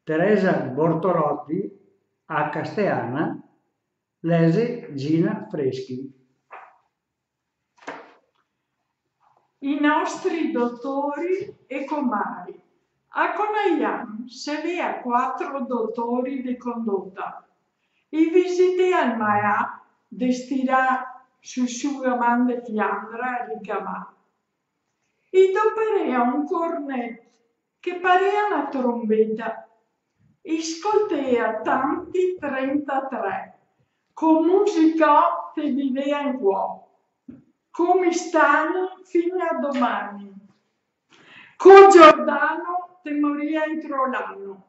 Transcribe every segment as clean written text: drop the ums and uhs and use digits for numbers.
Teresa Bortolotti a Castellana, lese Gina Freschi. I nostri dottori e comari. A Conegliano si aveva 4 dottori di condotta. I visiti al Maia destinà su Sugamande Fiandra e Ricamà. I doparea un cornet che parea una trombetta. Ascoltea tanti 33, con musica che viveva in cuore. Come stanno fino a domani. Con Giordano te moria entro l'anno.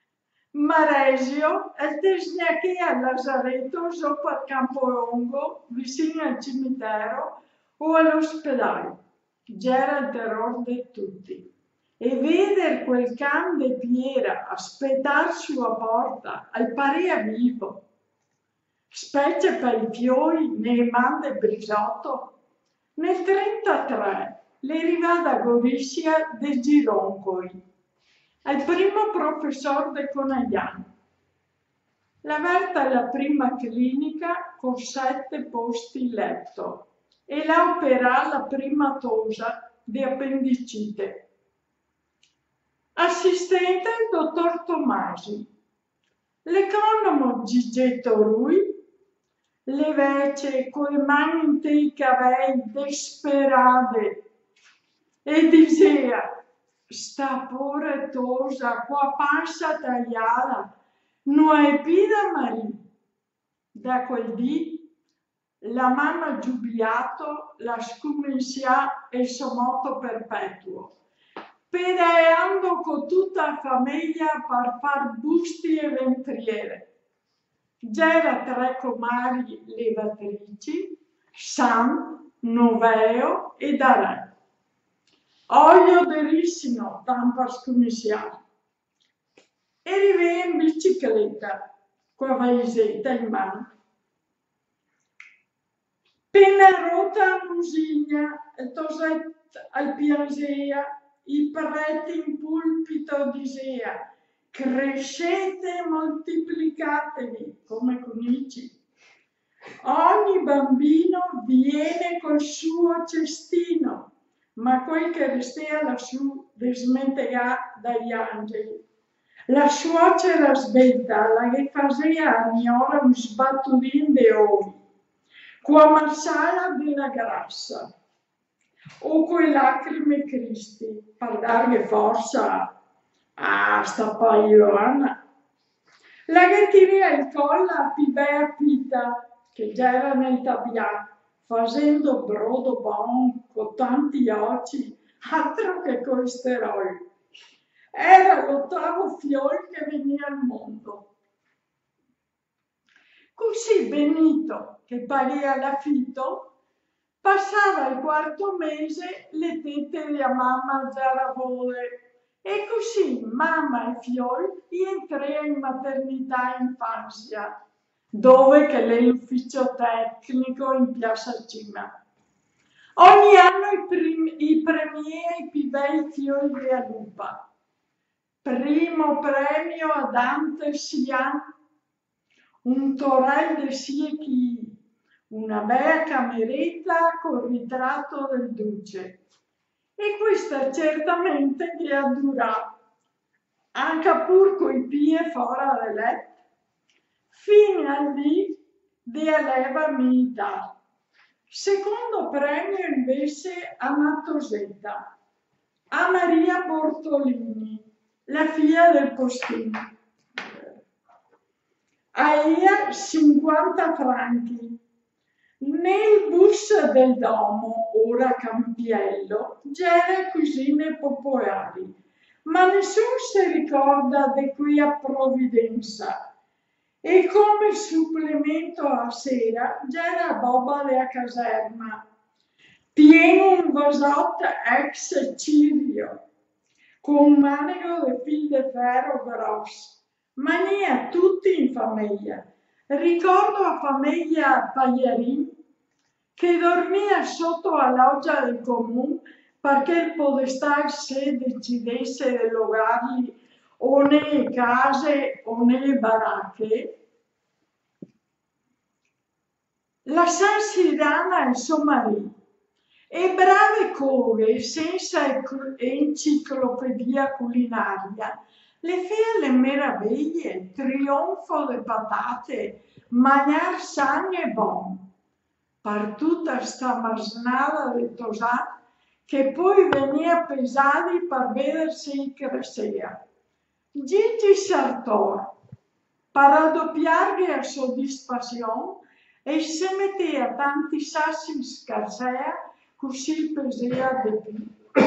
Maresio è tesneché a Lazaretto sopra il Campo Ongo, vicino al cimitero o all'ospedale. C'era il terrore di tutti. E vedere quel can de Piera aspettare sulla porta, al parea vivo, specie per i fiori nei mande Brisotto. Nel 1933 le arriva da Gorizia de Gironcoi, al primo professor de Conegliano. L'aperta la prima clinica con 7 posti letto e la operà la prima tosa di appendicite. Assistente il dottor Tomasi, l'economo Gigetto Rui, le vece coi mani in te capelli desperate e diceva, sta pure tosa, qua passa tagliata, non è pida Maria. Da quel dì la mamma giubilato la scumensia e somoto perpetuo, pedaleando con tutta la famiglia per far busti e ventriere. C'era 3 comari levatrici, San, Noveo e Darè. Olio derissimo, tanto scumissiato. E arrivai in bicicletta, con la vaisetta in mano. Penna rotta a Musigna, il toset al Piansea, i preti in pulpito disea, crescete e moltiplicatevi come conici. Ogni bambino viene col suo cestino, ma quel che restea lassù smentegà dagli angeli. La suocera svelta, la che faceva a ora un sbattudin de ovi, qua marsala della grassa, o coi lacrime Cristi, per dargli forza a sta Ioanna. La che tira il collo a Pibea Pita, che già era nel tabià, facendo brodo buon con tanti occhi, altro che colesterolo. Era l'8º fiore che veniva al mondo. Così Benito, che parea l'affitto, passava il 4º mese le tette della mamma Zaravole e così mamma e fiol rientrava in maternità e infanzia, dove che è l'ufficio tecnico in Piazza Cima. Ogni anno i premieri più bei fiori della lupa. Primo premio a Dante Sian, un torrel de Siechi, una bella cameretta col ritratto del duce. E questa certamente che ha durato, anche pur coi piedi fuori del letto, fino al dì della leva militare. Secondo premio invece a Mattosetta, a Maria Bortolini, la figlia del postino. A 50 franchi. Nel bus del domo, ora Campiello, c'era cucine popolari, ma nessuno si ricorda di qui a Provvidenza. E come supplemento a sera c'era Boba della caserma, pieno un vasotto ex Cirio, con un manico di fil di ferro grosso, mania tutti in famiglia. Ricordo la famiglia Pagliarin che dormia sotto la loggia del comune perché il podestà se decidesse di logargli o nelle case o nelle baracche, la San Sirana e suo marito, e brave cose senza enciclopedia culinaria, le feia le meraviglie, trionfo de patate, mangiar san e bon, per tutta sta masnada de tosà che poi venia pesati per vedersi crescere. Gigi Sartor, per raddoppiare la soddisfazione, e se metteva tanti sassi in scarsea, così pesava di più.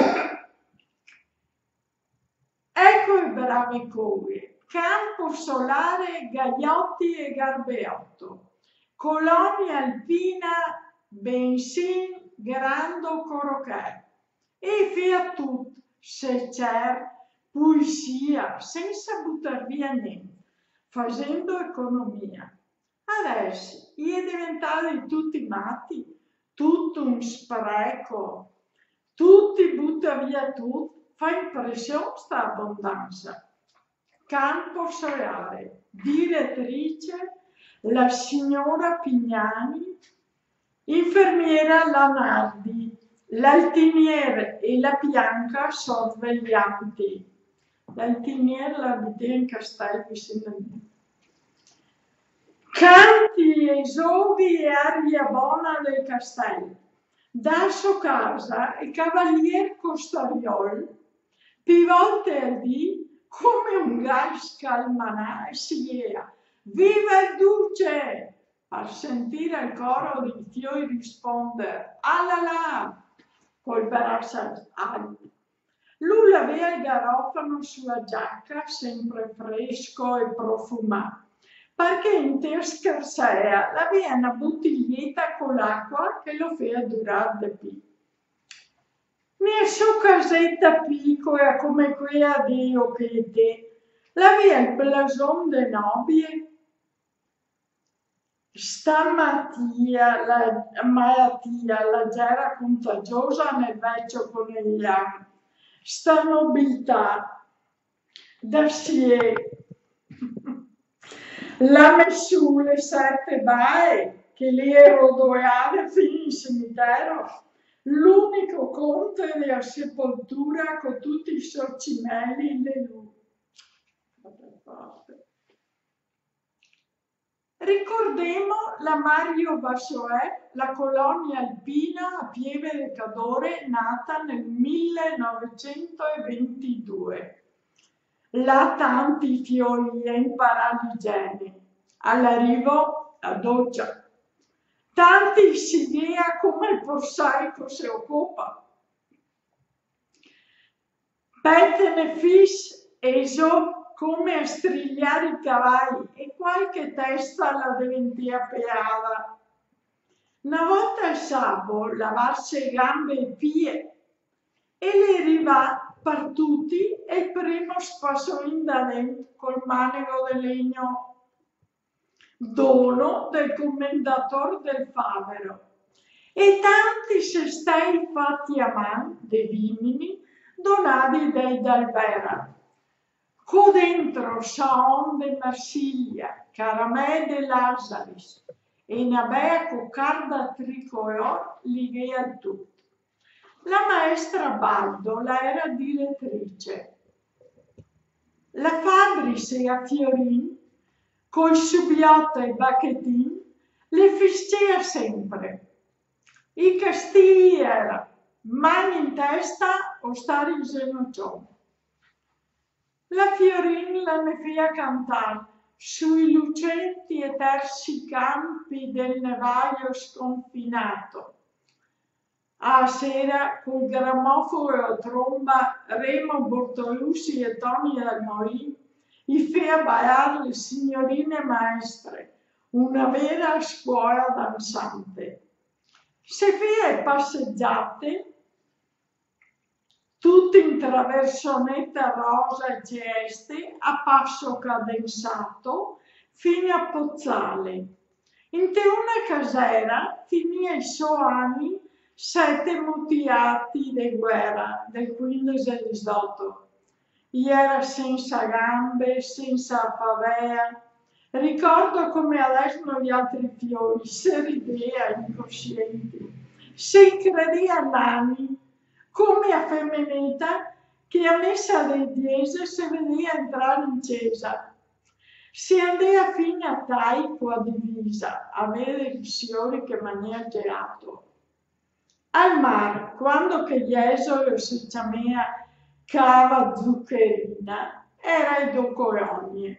Ecco i bravi cose: Campo Solare, Gagliotti e Garbeotto, Colonia Alpina, Bensin, Grando Corocè, e via tutto, se c'è poesia, senza buttar via niente, facendo economia. Adesso è diventati tutti matti, tutto un spreco, tutti butta via tutto, fa impressione sta abbondanza. Campo Solare, direttrice la signora Pignani, infermiera Lanardi, l'altiniere e la Bianca sorveglianti. L'altiniere l'abita in Castel vicino a me. Canti e giochi e aria buona del castello. Da sua casa il cavalier Costariol, più volte al dì, come un gal scalmanà, sieia: viva il duce! Per sentire il coro di fioi rispondere: alala! Col braccio alto. Lui aveva il garofano sulla giacca, sempre fresco e profumato, perché in te scarsea aveva una bottiglietta con l'acqua che lo feia durare di più. Nella sua casetta piccola come quella di Occhete, aveva il blason de nobile. Sta malattia, la gera contagiosa nel vecchio conigliano, sta nobiltà, da sie, l'ha messo le 7 baie che lì rodoiare fino in cimitero, l'unico conte della sepoltura con tutti i sorcimelli in le luci. Ricordiamo la Mario Vassoè, la colonia alpina a Pieve del Cadore, nata nel 1922. Là tanti fiori in paraligeni, all'arrivo a doccia. Tanti si via come il porsaico si occupa. Pettene fis eso come a strigliare i cavalli, e qualche testa la diventia peada. Una volta il sabato lavarsi gambe e pie, e le arriva per tutti e il primo spassolin da dentro col manico di legno, dono del commendator del Favero, e tanti sestei fatti a man, dei vimini, donati dai Dalbera. Co dentro Saon de Marsiglia, Caramè de Lazaris e Nabea Coccarda Tricolor lighe al tutto. La maestra Baldo la era direttrice. La Fabris e a Fiorin, col subiotto e bacchettin, le fiscea sempre. I castigli era mani in testa o stare in ginocchio. La Fiorin la ne feia cantare sui lucenti e tersi campi del nevaio sconfinato. A sera, col grammofono e la tromba, Remo Bortolussi e Toni Dalmorì gli feia ballare le signorine maestre, una vera scuola danzante. Se feia passeggiate, tutti in traversonetta rosa e celeste, a passo cadenzato, fino a Pozzale. In te una casera finì i suoi anni 7 mutilati di guerra del 15 e 18. era senza gambe, senza favea. Ricordo come adesso gli altri fiori, se ridea incoscienti, se credea nani, come a Femeneta che a messa dei Diese se vedeva entrare in chiesa. Si andava fino a Tai con la divisa, a vedere i fiori che mania gelato. Al mar, quando che Jesolo si chiamava Cava Zuccherina, era il Docogne.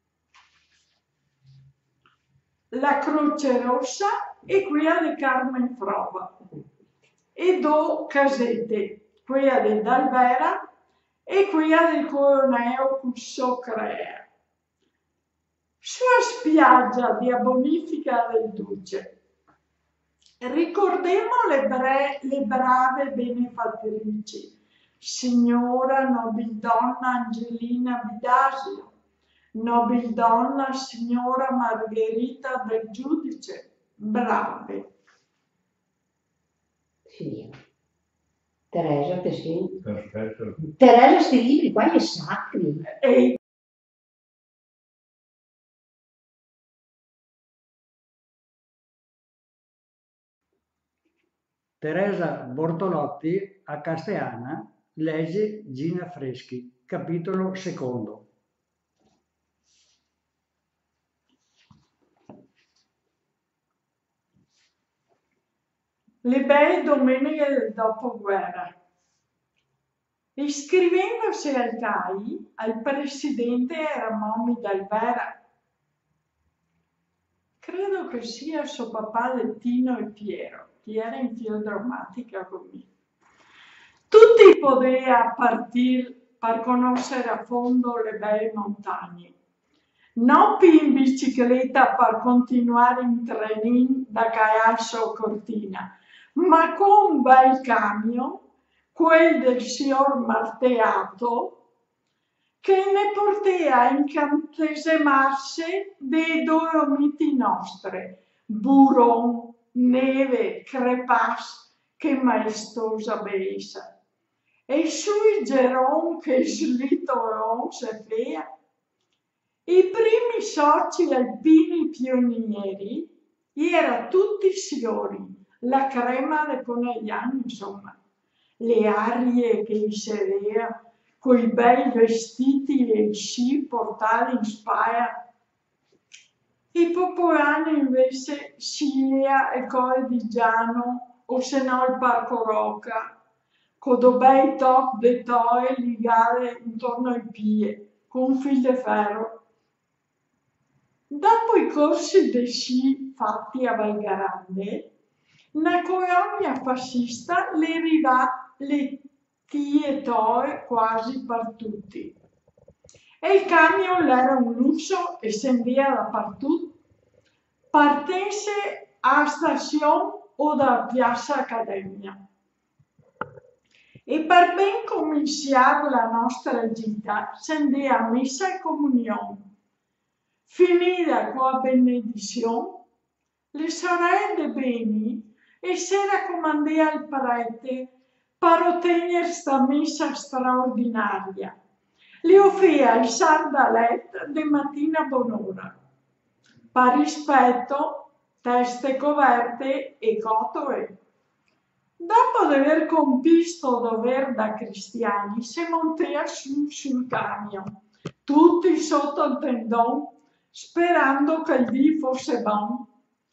La Croce Rossa e quella di Carmen Frova. E due casette, quella di Dalvera e quella del Coroneo Cusso Crea. Sulla spiaggia di Bonifica del Duce. Ricordiamo le brave benefattrici, signora nobildonna Angelina Bidasio, nobildonna signora Margherita del Giudice, brave. Finiamo. Teresa, te sì. Perfetto. Teresa, sti libri qua gli sacri. E Teresa Bortolotti a Castellana legge Gina Freschi, capitolo secondo. le belle domeniche del dopoguerra. Iscrivendosi al CAI, al presidente era Momi Dalvera. Credo che sia suo papà del Tino e Piero, che era in filodrammatica con me. Tutti potevano partire per conoscere a fondo le belle montagne. Non più in bicicletta per continuare in trenin da Caialso Cortina, ma con un bel camion, quel del signor Marteato, che ne portea a incantesemarsi dei Dolomiti nostre, Buron, neve, crepas, che maestosa bellezza. E sui Geron che slitoron se fea. I primi soci alpini pionieri erano tutti signori, la crema de Conegliano, insomma, le arie che i sedea, coi bei vestiti e i sci portati in spalla. I popolani invece Scia e Col di Giano o se no il Parco Rocca, con dei bei top de toe ligate intorno ai piedi, con un fil de ferro. Dopo i corsi di sci fatti a Valgarande, una colonia fascista le arrivà le tie quasi per tutti. E il camion era un lusso e si andava dappertutto, partense a stazione o da Piazza Accademia. E per ben cominciare la nostra gita si andava a messa e comunione. Finita con la benedizione, le sorelle Beni e si raccomandava al prete per ottenere sta messa straordinaria. Le offriva il sardalet di mattina buon'ora, per rispetto, teste coperte e cotole. Dopo di aver compisto dovere da cristiani, si montava sul camion, tutti sotto il tendone, sperando che il dì fosse buon.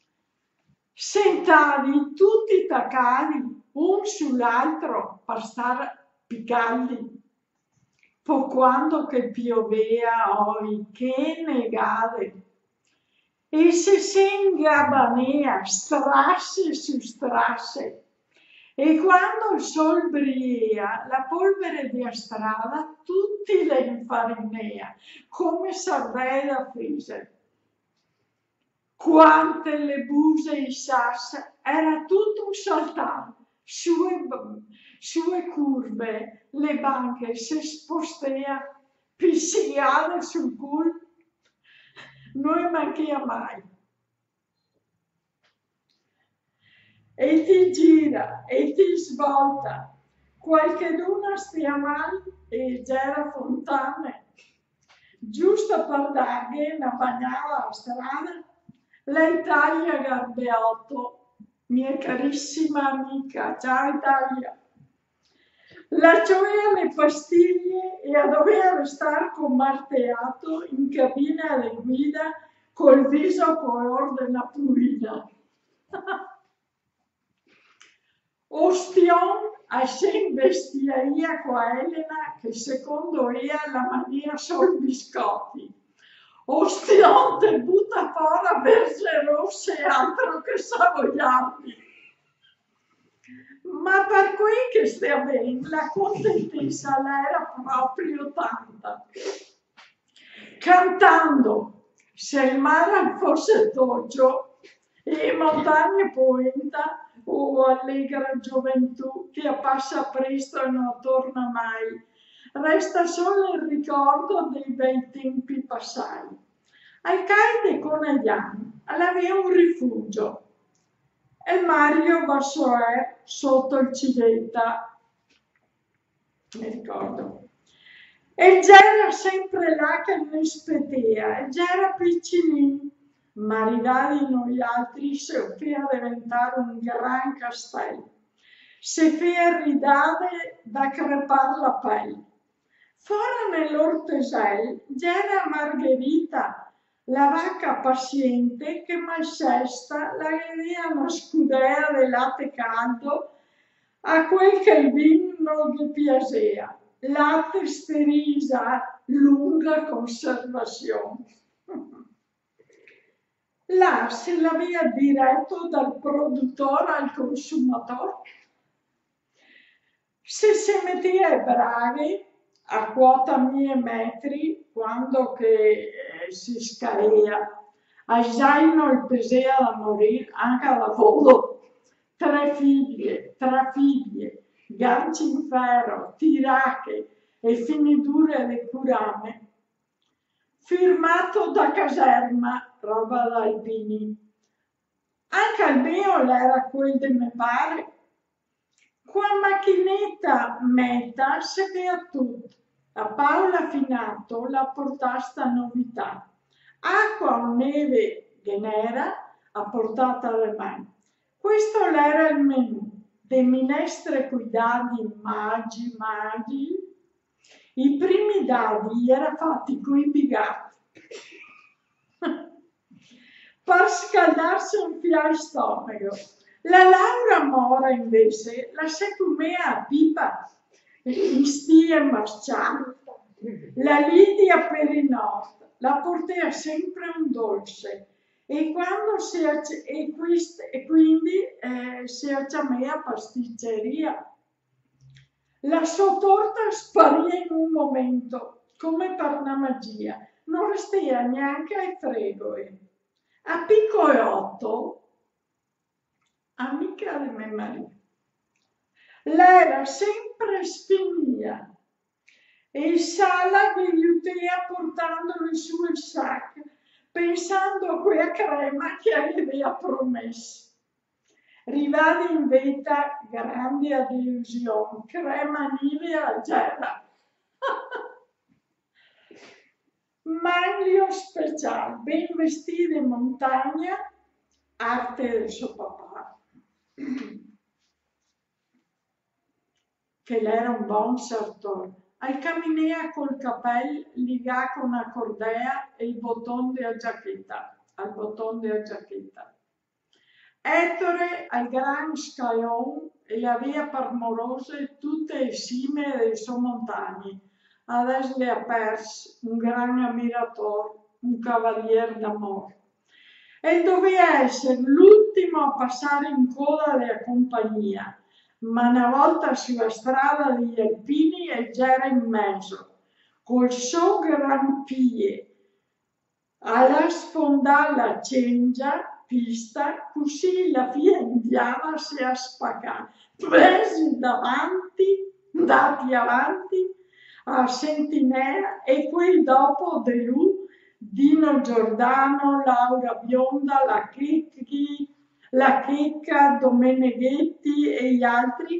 Sentati tutti taccati un sull'altro per stare picaldi. Po quando che piovea oi, che negate! E se ingabanea strasse su strasse. E quando il sol brilla, la polvere di strada tutti le infarinea, come sardelle da frise. Quante le buse e i sassi, era tutto un saltare, sue curve, le banche si spostea, pisciate sul culo, non manchia mai. E ti gira, e ti svolta, qualcheduna stia male e c'era fontane, giusto per dargli una bagnata a strada. La Italia Garbeotto, mia carissima amica, ciao Italia. La gioia le pastiglie e a dover stare con marteato in cabina di guida col viso color della pluina. Ostion a sen vestiaria con Elena che secondo ea la mania sol biscotti. Ostion te butta fuori verge rosse e altro che savoiardi. Ma per cui che stia bene, la contentezza era proprio tanta. Cantando, se il mare fosse doggio e montagne poenta o allegra gioventù che passa presto e non torna mai, resta solo il ricordo dei bei tempi passati. Al Caide con Agliano aveva un rifugio e Mario Vassoer sotto il Civetta, mi ricordo. E c'era sempre là che ne spedea, e c'era piccinino, ma arrivati noi altri si offriva a diventare un gran castello. Si feia ridare da crepar la pelle. Fuori nell'ortesel c'era Margherita, la vacca paziente che malsesta la aveva una scudera di latte caldo a quel che il vino non gli piaceva. Latte sterisa, lunga conservazione. Là se l'aveva diretto dal produttore al consumatore. Se si metteva braghe a quota 1000 metri quando che si scalea, a zaino il pesea da morire anche alla volo. Tre figlie, ganci in ferro, tirache e finiture di curame. Firmato da Caserma, roba da Albini. Anche al mio era quel di me pare. Qua macchinetta meta se vea tutto. A Paola Finato la portasta novità. Acqua o neve genera a portata alle mani. Questo era il menù. De minestre coi dadi magi. I primi dadi erano fatti coi bigatti. Per scaldarsi un fiato stomaco. La Laura Mora invece la secumea a pipa, in stie marciate. La Lidia Perinot la portea sempre un dolce e quindi si accamea pasticceria. La sua torta sparì in un momento, come per una magia, non restea neanche ai fregoi. A Picco e 8, amica di mia Maria, l'era sempre sfinia e in sala vi aiutea portandoli su il sac, pensando a quella crema che aveva promesso. Rivadi in vita grande delusione, crema nivea gela. Maglio speciale, ben vestiti in montagna, arte del suo papà, che l'era un buon sartore. Al camminea col capello ligà con una cordea e il bottone della giacchetta, al bottone della giacchetta. Ettore al gran scaion e le aveva parmorose tutte le cime delle sue montagne. Adesso le ha perse un gran ammiratore, un cavaliere d'amore. E doveva essere l'ultimo a passare in coda della compagnia, ma una volta sulla strada degli Alpini e c'era in mezzo, col suo gran piede, alla sfondare la cengia pista, così la figlia indiana si è spaccata, presi dati avanti, a Sentinella e poi dopo di lui Dino Giordano, Laura Bionda, la Checca, Domeneghetti e gli altri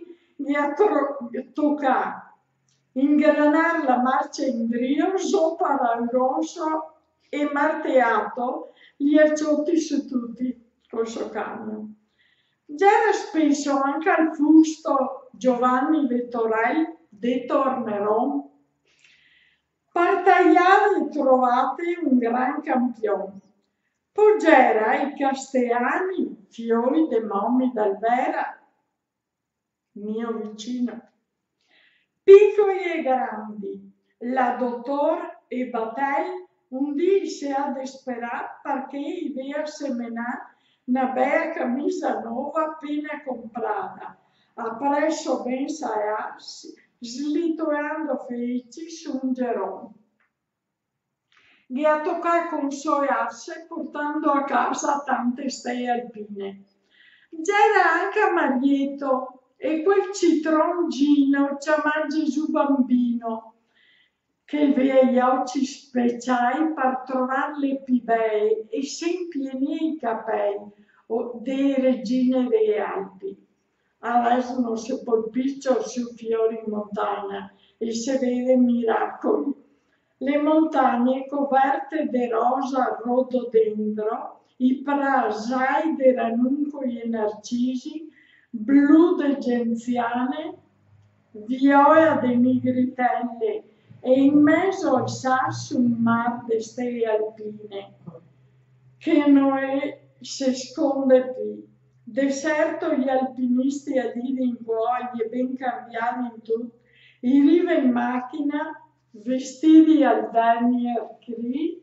tocca ingranare la marcia in brio, sopra al gonzo e marteato gli acciotti su tutti col suo camion. C'era spesso anche al fusto Giovanni Vettorel, detto Ormeron, partagliare trovate un gran campione. Poggera i castellani, fiori de mommi d'Albera, mio vicino, piccoli e grandi, la dottor e Batel un dì si ha desperat perché idea semenà una bella camisa nuova appena comprata, appresso ben saia, slitoando felici su un gerone. Gli ha toccato consolarsi portando a casa tante stelle alpine. C'era anche Marietto e quel citroncino chiamato Gesù Bambino, che aveva gli occhi speciali per trovare le più belle e si impieni i capelli delle regine delle Alpi. Adesso non si può piccio su fiori in montagna e si vede miracoli. Le montagne coperte di rosa rododendro, i prasai di ranuncoli e narcisi, blu di genziane, viola di migritelle e in mezzo al sasso un mar di stelle alpine che non si sconde più. Deserto gli alpinisti a dire in cuori e ben cambiati in tutto, i riva in macchina, vestiti al Daniel Cri,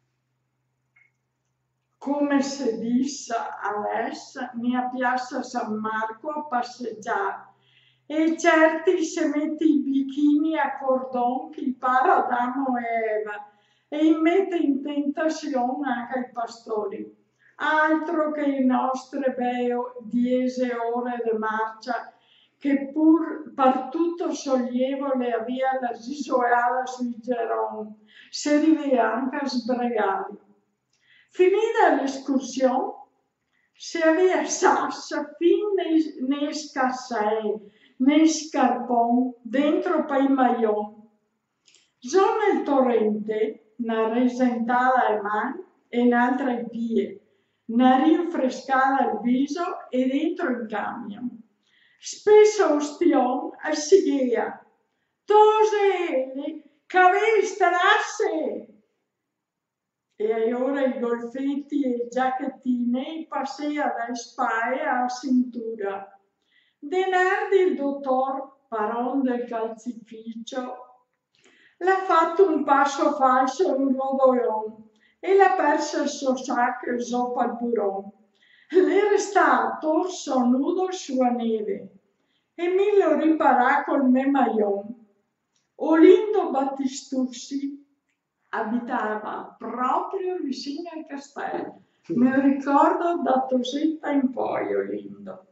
come si disse adesso, a Piazza San Marco a passeggiare. E certi si mette i bikini a cordon che para Adamo e Eva e mette in tentazione anche i pastori. Altro che i nostri bei 10 ore di marcia che pur per tutto sollievo le aveva la risolata sui geroni, si arriva anche a sbregare. Finita l'escursione, si aveva sassa fin nei scassei, nei scarponi, dentro per i maglioni. Zona il torrente, una risentata ai mani e un'altra ai piedi, una rinfrescata al viso e dentro il camion. Spesso ustion a Sigea, tose cave strasse. E ora i golfetti e i giacchettini passea dai spalle alla cintura. Denardi il dottor Paron del calcificio l'ha fatto un passo falso in rodolon e l'ha perso il suo sacco sopra il buron. Le è restato torso nudo sulla neve e mi lo riparà col me maglion. Olindo Battistussi abitava proprio vicino al castello. Me lo ricordo da Tosetta in poi, Olindo.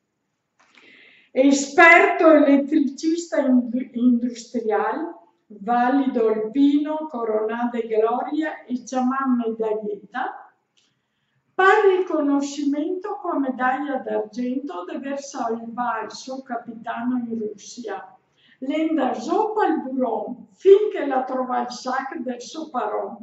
Esperto elettricista industriale, valido alpino, coronato di gloria e chiamà medaglietta, per riconoscimento con medaglia d'argento di aver salvato il suo capitano in Russia. L'enda sopra il buron finché la trova il sac del suo paron.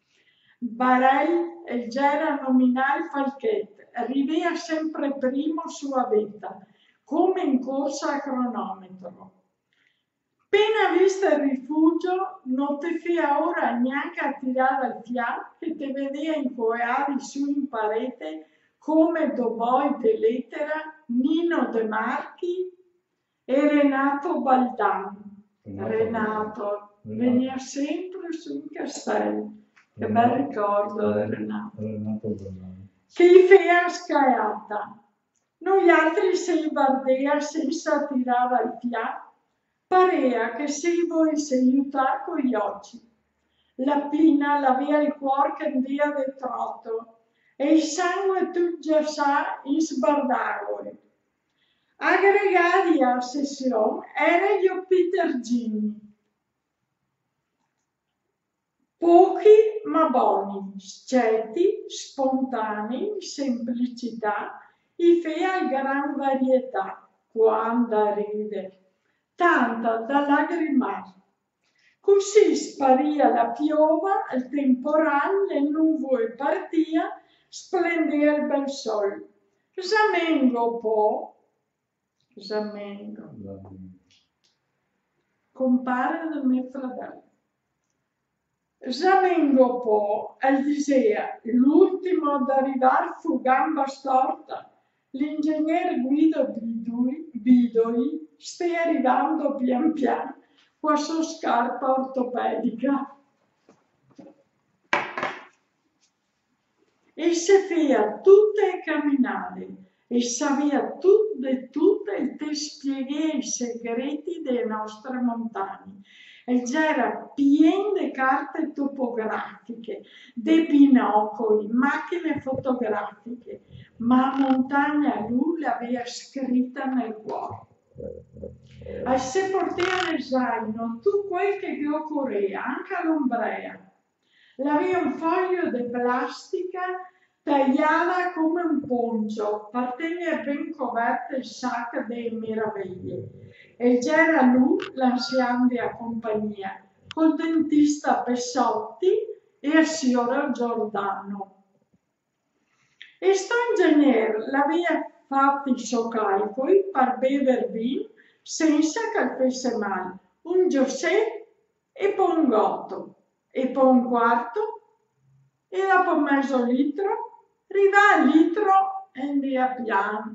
Barel e Gera nominale Falchet, arrivava sempre primo sulla vetta, come in corsa a cronometro. Appena visto il rifugio, non ti fia ora neanche a tirare al fiato che ti vedeva incoiare su in parete come Doboi de Lettera, Nino De Marchi e Renato Baldan. Renato veniva sempre su un castello. Che bel ricordo di Renato. Che gli feia scaiata. Noi altri si bardea senza tirare al fiato. Parea che si volesse aiutare con gli occhi. La Pina l'aveva il cuore che andava di trotto e il sangue tutto già in sbardagole. Aggregati a sessione era gli Peter Gini. Pochi ma buoni, sceti, spontanei, semplicità, i fea gran varietà. quando ride, tanta da lagrimare. Così sparia la piova, il temporale, le nuvole partia, splendeva il bel sol. Zamengo po', Zamengo, compare del mio fratello. Zamengo po', el diceva, l'ultimo ad arrivare fu gamba storta. L'ingegnere Guido Bidoi sta arrivando pian piano con la sua scarpa ortopedica. E si feia tutte camminare e sapeva tutte e ti spiegava i segreti delle nostre montagne. E già era pieno di carte topografiche, di binocoli, macchine fotografiche, ma la montagna lui l'aveva scritta nel cuore. E se portava nel zaino tutto quel che gli occorreva, anche l'ombrea. Aveva un foglio di plastica tagliata come un poncio, per tenere ben coperto il sacco delle meraviglie. E c'era lui, l'anziano di compagnia, col dentista Pessotti e il signor Giordano. E sto ingegnere l'aveva fatto i suoi calcoli per bever vino senza che fosse male, un giosset e poi un gotto, e poi un quarto, e dopo mezzo litro, arriva al litro e andava piano.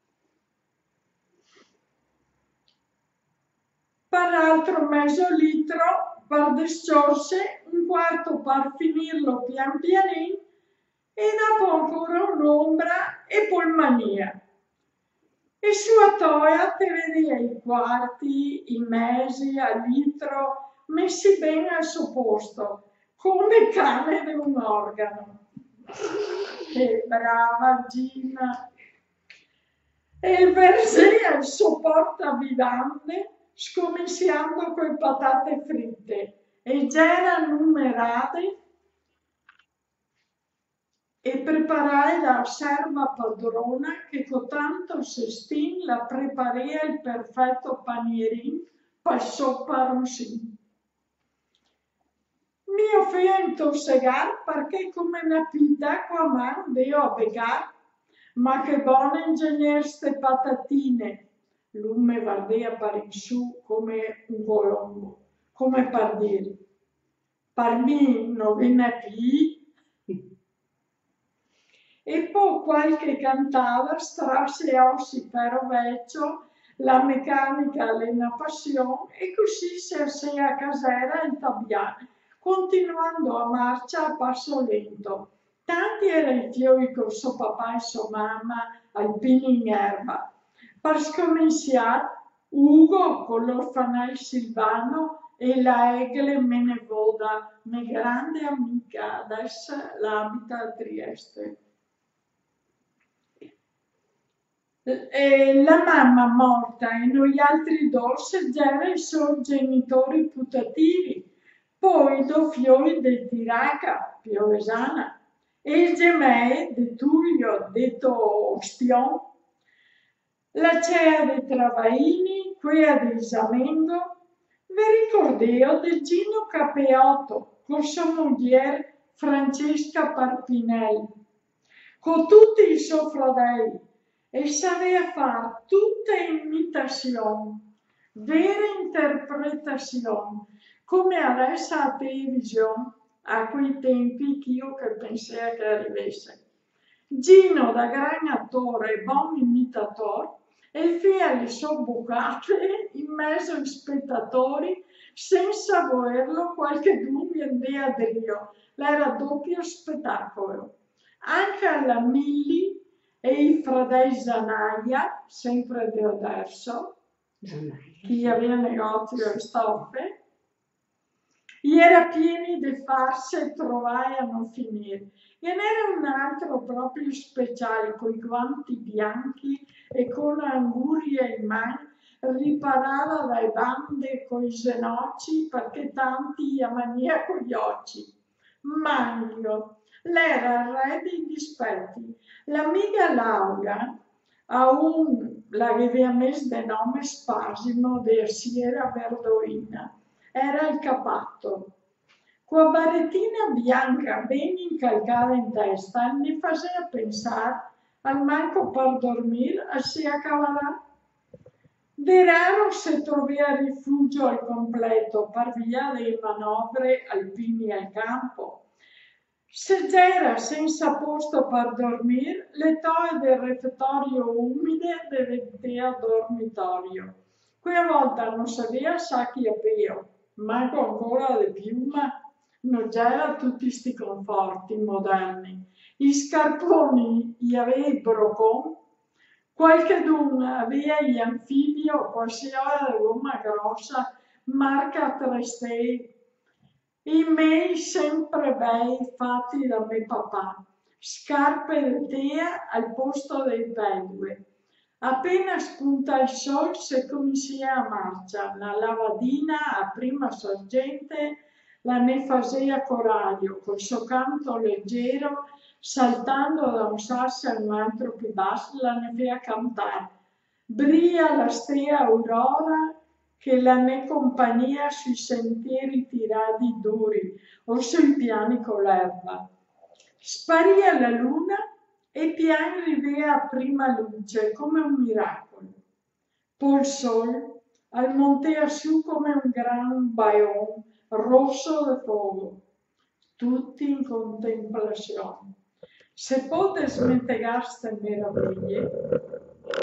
Per l'altro mezzo litro per disciorse, un quarto per finirlo pian pianino, e dopo ancora un'ombra e poi il mania. E su a toia te vedeva i quarti, i mesi, a litro, messi bene al suo posto, come cane di un organo. Che brava Gina! E il versea il suo portavivande, scominciando con patate fritte, e già erano numerate, e preparai la serva padrona che con tanto sestin la preparai il perfetto panierin passò parosin. Mio figlio intossegar perché come una pita qua man deo a begar, ma che buone ingegnere ste patatine. Lui guardava per in su come un colombo, come per dire, per me non viene più. E poi qualche cantava, strasse e ossi per oveccio, la meccanica è una passione, e così si assea a casera in tabbiane, continuando a marcia a passo lento. Tanti erano i fiori con suo papà e sua mamma alpini in erba. Per scominciare, Ugo con l'orfanel Silvano e la Egle Menevoda, mia grande amica, adesso l'abita a Trieste. La mamma morta e noi altri due seggiamo i suoi genitori putativi, poi do fiori del Tiraca, piovesana, e il gemè di Tullio, detto Ostion, la cea dei Travaini, quella di Zamengo. Vi ricordeo del Gino Capeotto con sua moglie Francesca Parpinelli, con tutti i suoi fratelli, e sapeva fare tutte imitazioni, vere interpretazioni, come adesso a televisione, a quei tempi che io che pensavo che arrivasse. Gino, da gran attore e buon imitatore, e feia le sue bucate in mezzo ai spettatori, senza volerlo, qualche dubbio andava a Dio. Era doppio spettacolo. Anche alla Milli e i fratelli Zanaia, sempre di adesso, chi aveva negozio di stoffe, era pieni di farse e trovai a non finire. E ne era un altro proprio speciale, con i guanti bianchi e con l'anguria in mano, riparava dai bande coi zenocci perché tanti a mania con gli occhi. Manlio, l'era il re dei dispetti. L'amica Laura, a un l'aveva messo de nome Spasimo de Siera Verdoina. Era il capatto. Con barrettina bianca ben incalcata in testa, ne faceva pensare al manco per dormire e si accavarà. De raro se trovava rifugio al completo per via delle manovre alpini al campo. Se c'era senza posto per dormire, le toe del refettorio umide diventava dormitorio. Quella volta non sapeva sacchi a pio, manco ancora le piuma, non c'era tutti sti conforti moderni. I scarponi gli aveva i brocon, qualchedun aveva gli anfibi o qualsiasi gomma grossa, marca 3 i miei sempre bei fatti da mio papà, scarpe di tea al posto dei pedue. Appena spunta il sole si comincia a marcia, una lavadina a prima sorgente la ne faceva coraggio, col suo canto leggero, saltando da un sasso a un altro più basso, la ne feia cantare. Brilla la stea aurora che la ne compagnia sui sentieri tirati duri o sui piani con l'erba. Sparia la luna e pian rivea prima luce come un miracolo. Poi il sole almontea su come un gran baion rosso di fuoco, tutti in contemplazione. Se può smentegare queste meraviglie,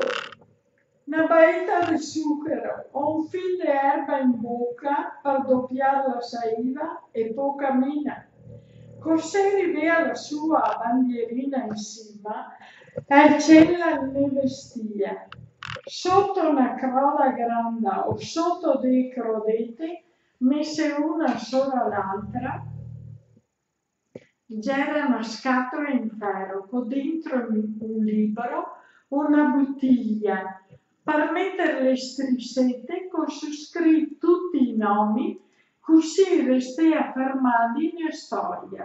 una baita di zucchero o un fil di erba in bocca per doppiare la saliva e poi cammina. Cos'è rivea la sua bandierina in cima e cella ne vestia. Sotto una croda grande o sotto dei crodette, messe una sopra l'altra, c'era una scatola in ferro con dentro un libro o una bottiglia per mettere le striscette con su scritto tutti i nomi, così restea fermati nella storia.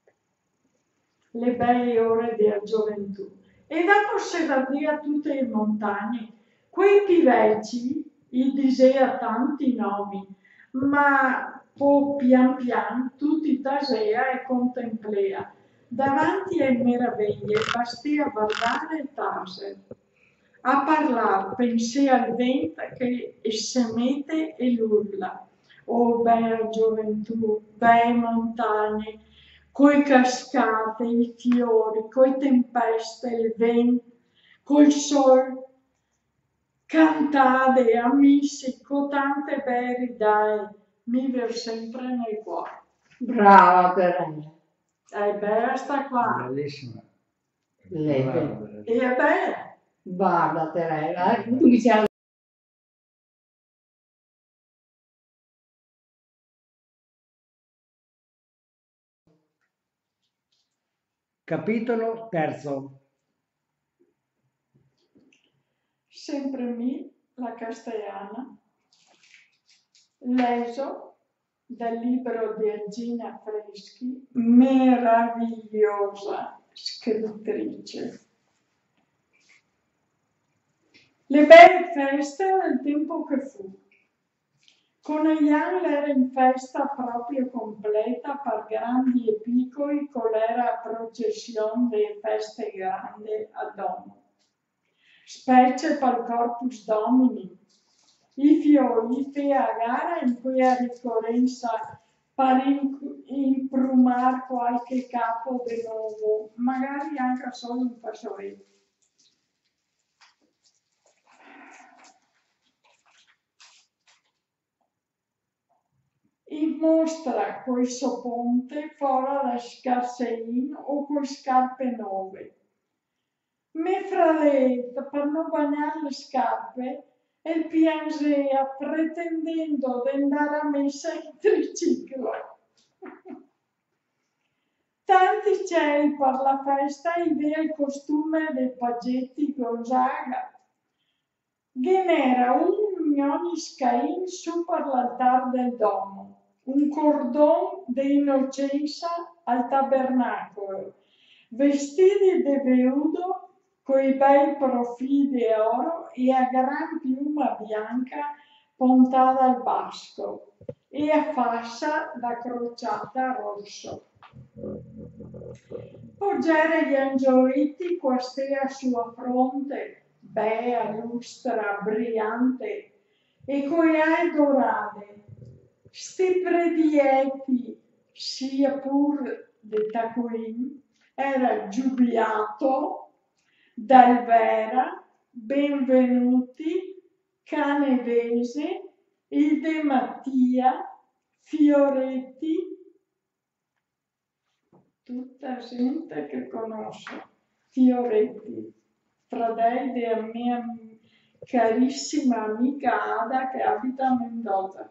Le belle ore della gioventù. E dopo si vedeva tutte le montagne. Quei pivecci gli diceva tanti nomi, ma poi pian pian tutti tasea e contemplea. Davanti alle meraviglie bastia guardare e tase. A parlare pensai al vento che semete e l'urla. Oh bella gioventù, belle montagne, coi cascate, i fiori, coi tempeste, il vento, col sol, cantate, amici, con tante belle idee, mi ver sempre nel cuore. Brava Teresa. È bella sta qua. Bellissima. Legge. E è bella. Guarda Teresa, tu mi sei Capitolo terzo. Sempre mi, la castellana, leso dal libro di Gina Freschi, meravigliosa scrittrice. Le belle feste del tempo che fu. Coneglian era in festa proprio completa per grandi e piccoli con l'era processione delle feste grandi a domo. Specie per Corpus Domini. I fiori feia gara in cui a ricorrenza per imprumar qualche capo di nuovo, magari anche solo un fazzoletto. In mostra coi sopponte fora da scarsein o con scarpe nuove. Me fradetta per non bagnare le scarpe e piangea pretendendo di andare a messa in triciclo. Tanti cieli per la festa aveva il costume dei paggetti Gonzaga. Genera un in ogni scain su per l'altar del domo, un cordon di innocenza al tabernacolo, vestiti di veudo coi bei profili di oro e a gran piuma bianca puntata al basco e a fascia da crociata rosso. Poggiare gli angioletti quasi a sua fronte, bea, lustra, brillante, e coi ai dorate, sti prediletti, sia pur de tacuin, era giubilato dal Vera, benvenuti, Canevese, il De Mattia, Fioretti, tutta gente che conosco, Fioretti, fratello della mia carissima amica Ada che abita a Mendoza.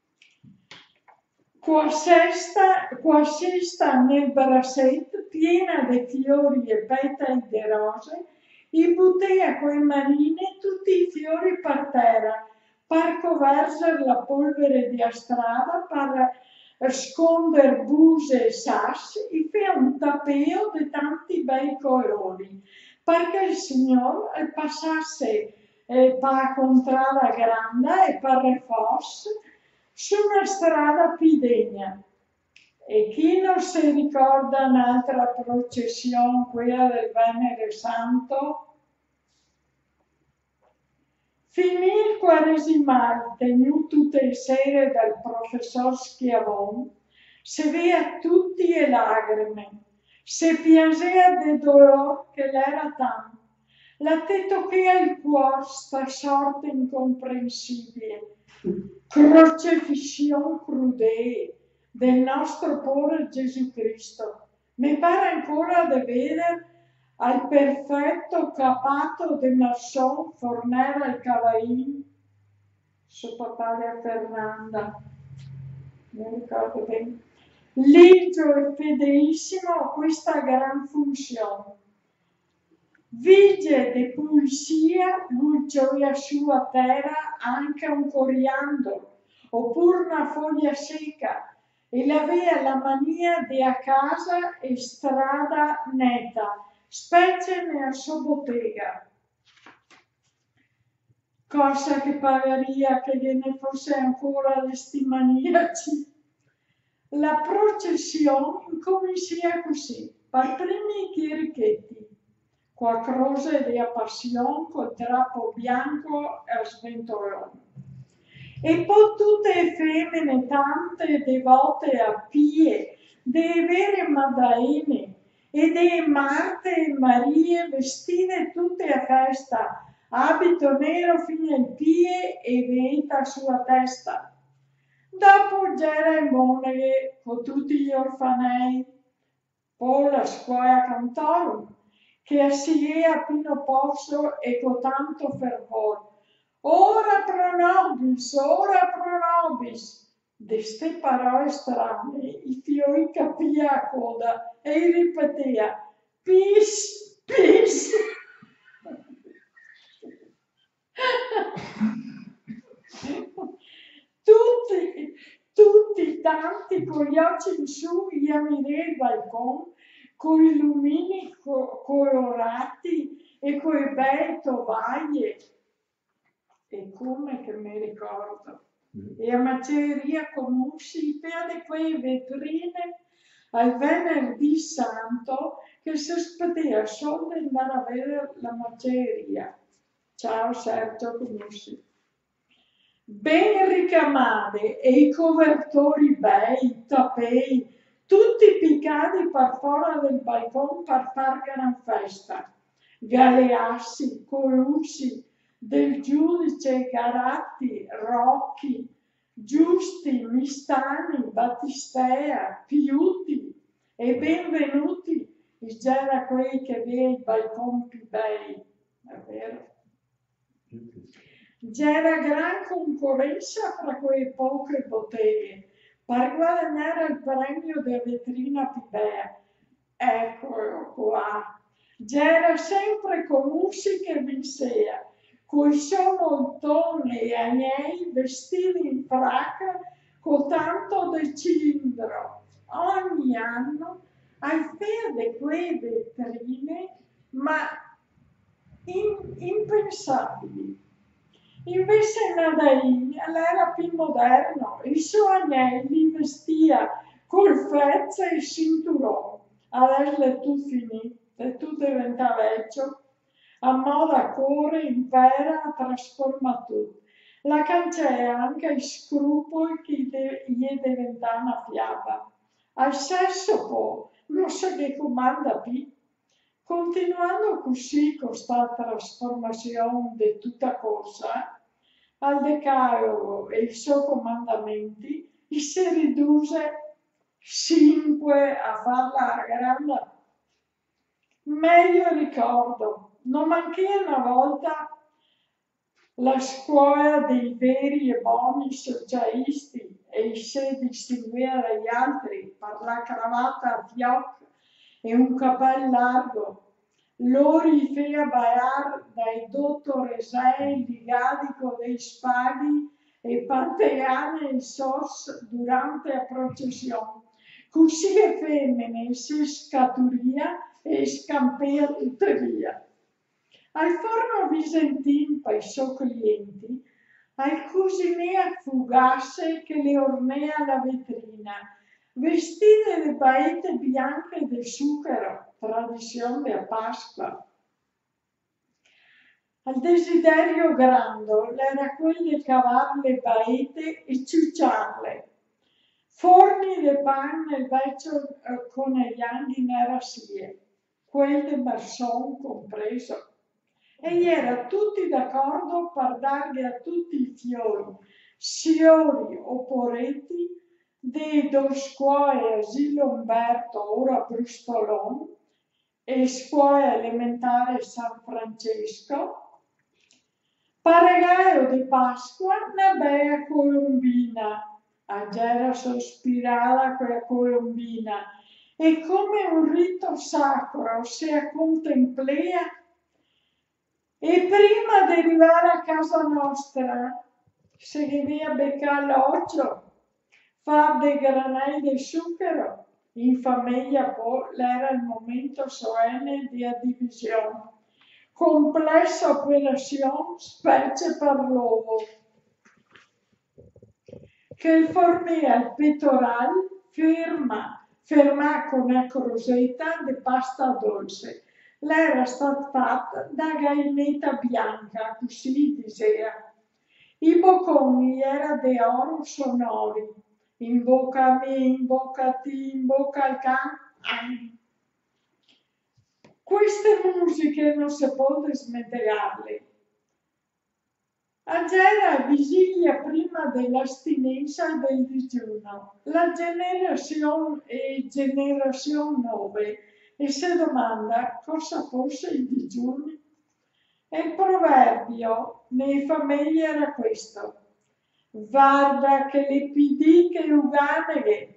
Quasesta nel brassetto, piena di fiori e petali di rose, e buttea coi manine tutti i fiori per terra, per coverger la polvere di strada, per sconder buse e sassi, e fa un tapeo di tanti bei colori, perché il Signore passasse per contrada grande e per fosse su una strada pidegna. E chi non si ricorda un'altra processione, quella del Venere Santo? Finì il quaresimale, tenuto tutte le sere dal professor Schiavon, se vea tutti le lagrime, se piangea de dolor che l'era tanto, la te toquea il cuore sta sorte incomprensibile, crocefissione crudele del nostro povero Gesù Cristo. Mi pare ancora di vedere al perfetto capato di Masson fornare al cavain, suo papà di Fernanda, mi ricordo bene, ligio e fedelissimo a questa gran funzione. Vige di pulizia, lui gioia sua terra anche un coriandolo, oppure una foglia secca, e aveva la mania di a casa e strada netta, specie nella sua bottega. Cosa che pagaria che gliene fosse ancora di sti maniaci. La processione incomincia così, per primi i chierichetti, qua croce di passione col drappo bianco e sventolone. E poi tutte le femmine, tante devote a Pie, delle vere Maddalene e delle Marte e Marie vestite tutte a festa, abito nero fino ai piedi e venta sulla testa. Dopo c'era il monache con tutti gli orfanei, poi la scuola cantorum, che assiea fino posto e con tanto fervore. Ora pro nobis, de ste parole strane, i fioi capia a coda e ripetea, peace, peace. tutti tanti con gli occhi in su, io mi il balcone, con i lumini colorati e coi bei tovaglie. E come che mi ricordo. E a maceria comunque si vede quelle vetrine al venerdì santo che si aspettava solo di andare a vedere la maceria. Ciao Sergio Comussi. Ben ricamate e i covertori bei, i tappei, tutti piccati per fuori del balcone per far gran festa. Galeassi, colussi, del giudice Garatti, Rocchi, Giusti, Mistani, Battistea, Piuti e benvenuti, c'era quelli che aveva i balconi più bei, è vero? C'era gran concorrenza fra quelle poche botteghe per guadagnare il premio della vetrina più bella. Eccolo qua. C'era sempre Comussi che vinceva, coi suoi moltoni e agnei vestiti in fracca con tanto di cilindro. Ogni anno al fair di quelle vetrine, ma impensabili. Invece Nadain era più moderno, i suoi anelli vestia col fezzo e il cinturone. Adesso è tutto finito, è tutto diventa vecchio, a moda corre, impera, trasforma tutto. La cancella anche i scrupoli che gli diventa una fiaba. Al sesso poi, non so che comanda più. Continuando così con questa trasformazione di tutta cosa, al decalogo e i suoi comandamenti, si riduce 5 a farla grande. Meglio ricordo, non manchi una volta la scuola dei veri e buoni socialisti e il sé distinguere dagli altri per la cravatta a fiocco e un cappello largo. Loro li feia baiar dai dottoresei di Gadico dei Spaghi e Pantegane e Sos durante la processione. Così le femmine si scaturia e scampea tuttavia. Al forno Visentin, per i suoi clienti, al cucinier fugace che le ornea la vetrina, vestite di baette bianche di zucchero, tradizione della Pasqua. Al desiderio grande era quello di cavare le baette e ciucciarle. Forni di pan nel vecchio conigliani nera sie, quel di Marson compreso. E era tutti d'accordo per dargli a tutti i fiori o poretti dei due scuole asilo Umberto, ora Brustolon, e scuola elementare San Francesco, paregaio di Pasqua una bella colombina. Angela sospirava quella colombina e come un rito sacro si contemplea. E prima di arrivare a casa nostra, si doveva beccare l'occhio, fare dei granelli di zucchero. In famiglia poi era il momento solenne di divisione. Complessa operazione, specie per l'uovo, che il fornì al pettorale ferma con una crosetta di pasta dolce. Lei era stata fatta da gallinetta bianca, così diceva. I bocconi erano di oro sonori. In bocca a me, in bocca a te, in bocca al can. Queste musiche non si può smentirarle. Angela vigilia prima dell'astinenza e del digiuno. La generazione nuova e si domanda cosa fosse il digiuno. E il proverbio nelle famiglie era questo: guarda che le PD che uganeghe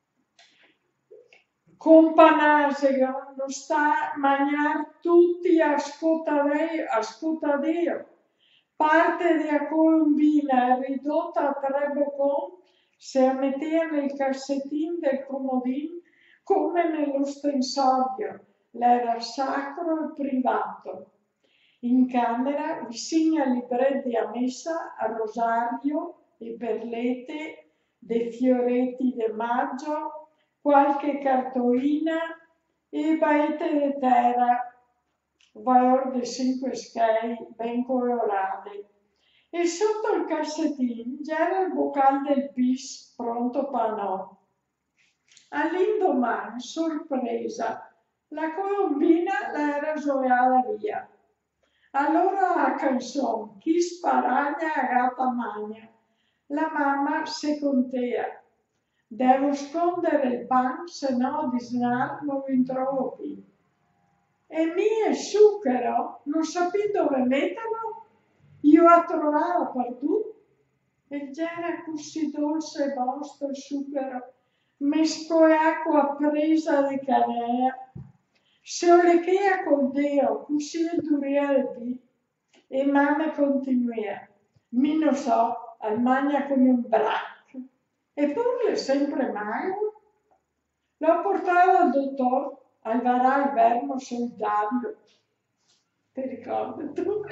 companasega non sta a mangiare tutti a scotadeo. Parte della colombina ridotta a 3 bocconi se la metteva nel cassettino del comodino come nello stensorio, l'era sacro e privato. In camera, vicino ai libretti a messa, a rosario e perlette, dei fioretti di maggio, qualche cartolina e baite di terra, valor di 5 schei ben colorate. E sotto il cassettino c'era il boccale del pis pronto panò. All'indomani, sorpresa, la colombina l'era gioiata via. Allora la canzone, chi sparagna a gatta magna. La mamma si contea. Devo scondere il pan, se no di snar non mi trovo più. E mie zucchero, non sappi dove metterlo, io a trovare per tutto. E c'era così dolce e vostro il zucchero, mesco e acqua presa di canea. Se le che col Dio, così durare più. E mamma continua, mi non so, al magna come un braccio. Eppure sempre magro. L'ho portato al dottor, al varà il vermo soldario. ti ricordi tu?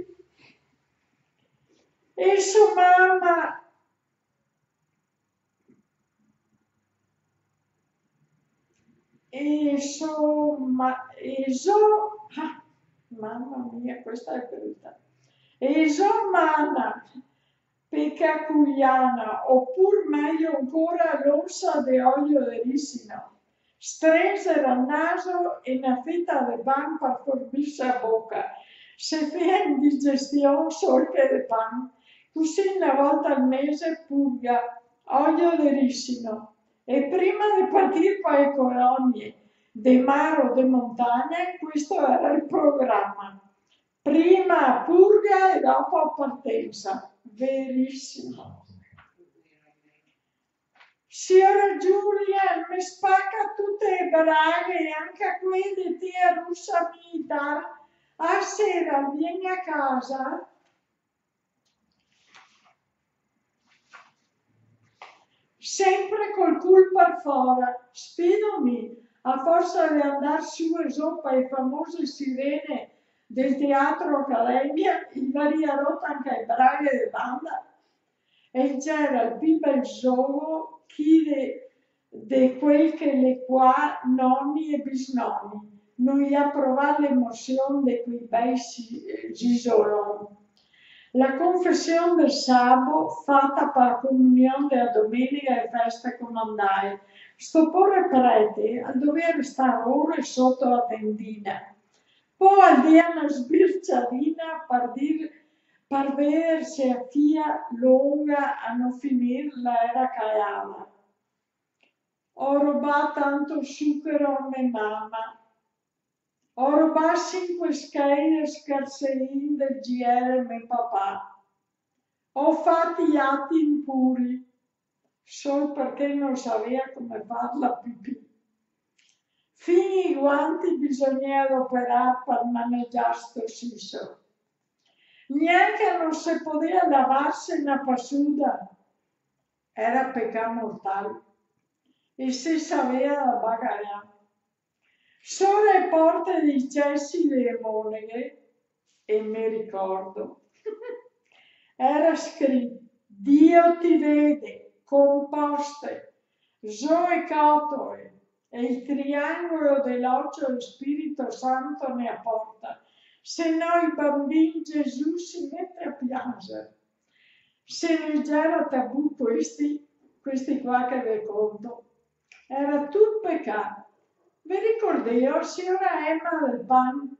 E sua mamma mamma mia, questa è brutta. Esomana, pecacuiana, oppure meglio ancora l'orsa di olio di ricino. Stresere al naso e una fetta di pan per forbirsi a bocca. Se fa indigestione, solche di pan, così una volta al mese purga, olio di ricino. E prima di partire per le colonie di mare o di montagna, questo era il programma. Prima purga e dopo partenza. Verissimo. Signora Giulia, mi spacca tutte le braghe e anche a quelle di russa militare. A sera vieni a casa. Sempre col cul per fuori, sfidami, a forza di andare su e sopra le famose sirene del teatro Accademia, il variarò anche ai braghe di banda. E c'era il più bel gioco chi di quel che le qua nonni e bisnonni non gli ha provato l'emozione di quei bei gisoloni. La confessione del sabato fatta per la comunione della domenica e festa comandai. Sto porre prete a dover stare ore sotto la tendina. Poi al dia una sbirciadina per vedere se a fia lunga a non finire l'era caiava. Ho rubato tanto zucchero a mia mamma. Ho rubato 5 schede scarserini del GR mio papà. Ho fatto gli atti impuri, solo perché non sapeva come fare la pipì. Fini i guanti bisognava operare per maneggiare sto siso. Neanche non si poteva lavarsi una passuda. Era peccato mortale. E si sapeva da bagarre. Solo le porte dei cessi delle moneghe, e mi ricordo, era scritto Dio ti vede, composte, Zoe Cotore, e il triangolo dell'occhio dello Spirito Santo ne apporta, se no il bambino Gesù si mette a piangere. Se non c'era tabù questi qua che vi conto, era tutto peccato. Vi ricordate, signora Emma del Pan?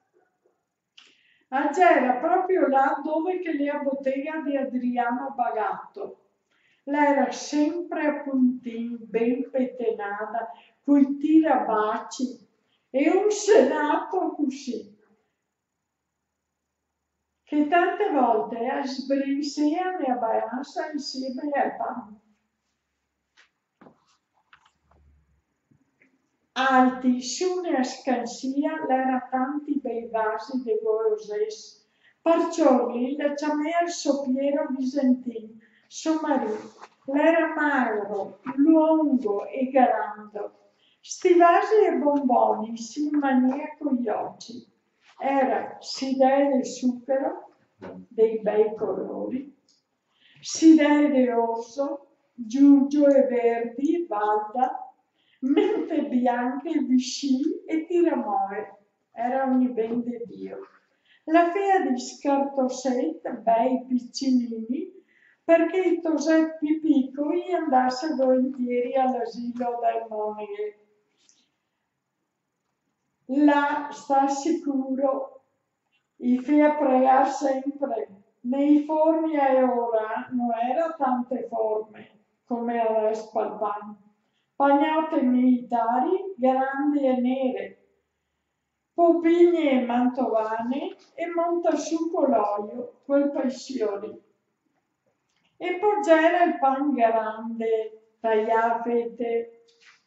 C'era proprio là dove che la bottega di Adriano Bagatto. Lei era sempre a puntin, ben pettinata, coi tirabaci e un senato così, che tante volte sbrinsea e abbaianza insieme al pan. Alti, su una scansia, l'era tanti bei vasi di goloses, perciò lì la chiamava il soppiero Visentin, suo marito. L'era magro, lungo e grande. Sti vasi e bomboni si mania con gli occhi. Era sidè di zucchero, dei bei colori, sidè di rosso, giugio e verdi, valda, mente bianche, vichy e tiramoe. Era un ben di Dio. La fea di scartoset, bei piccinini, perché i toset più piccoli andasse volentieri all'asilo dai moneghe. Là sta sicuro, i fea pregare sempre. Nei forni a ora non era tante forme come adesso al pan. Pagnate militari, grandi e nere, pupigne e mantovane e monta su con l'olio, quel passioni. E poi c'era il pan grande, tagliato a fette.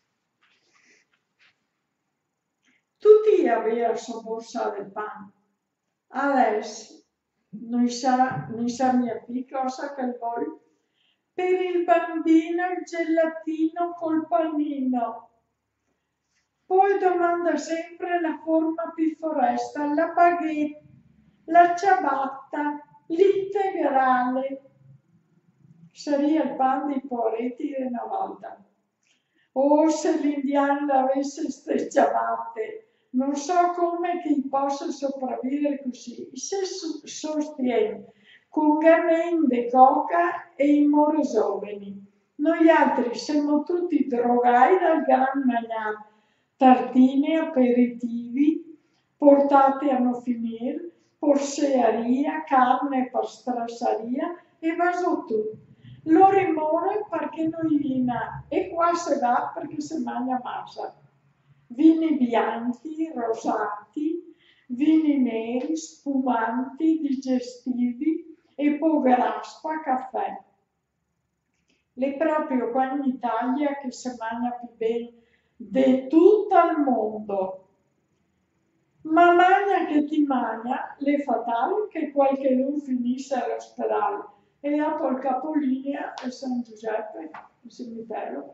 Tutti avevano la sua borsa del pan. Adesso non sa mia figlia cosa che vuoi. Per il bambino il gelatino col panino. Poi domanda sempre la forma più foresta, la baguette, la ciabatta, l'integrale. Seria il pan dei poveretti di una volta. Oh, se l'indiano avesse ste ciabatte, non so come che possa sopravvivere così. Se sostiene con gamende, coca e i moresoveni. Noi altri siamo tutti drogai dal gran mangiare, tartine, aperitivi, portate a non finire, porsearia, carne per strassaria e vaso tutto. Lo rimore perché non viene e qua si va perché si mangia massa. Vini bianchi, rosati, vini neri, spumanti, digestivi e poi raspa, caffè. È proprio qua in Italia che si mangia più bene di tutto il mondo. Ma magna che ti magna, le fatale che qualche non finisce all'ospedale. E dopo il capolinea è San Giuseppe, il cimitero.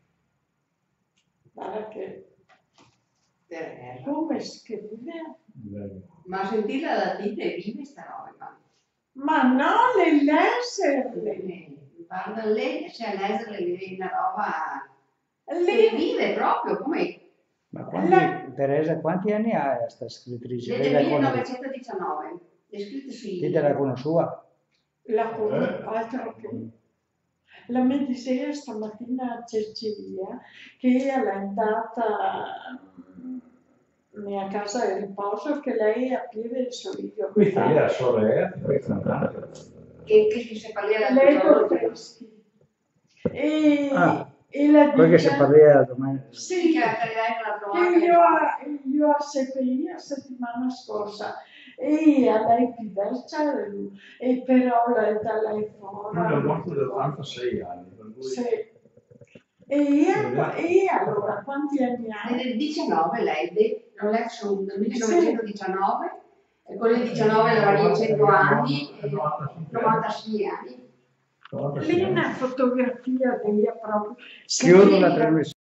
Guarda che come scrive. Ma sentire la latina è viva sta roba. Ma no, le lesserle. Guarda lei, cioè l'esserle è una roba che Le, vive proprio come Ma La- quanti anni ha questa scrittrice? del Lei la conosce? 1919. È scritto sui Chi te la conosceva? altro che la mi diceva stamattina a Cecilia che è andata a casa di riposo che lei a piede il sorriso. Questa lì è la sorella, questa è una che si parla Lei da con freschi. E la Poi che si dice, parla domani. sì, che lei non la trovata che io a CPI la settimana scorsa e a lei più vecchia e però lei da lei fuori. Lui è morto da 86 anni, per cui Sì. E allora quanti anni è ha? del 19 lei, l'ho letto sul 1919 e con il 19 aveva 100 anni e 96 anni. Lì una fotografia della proprio. Chiudo la trasmissione.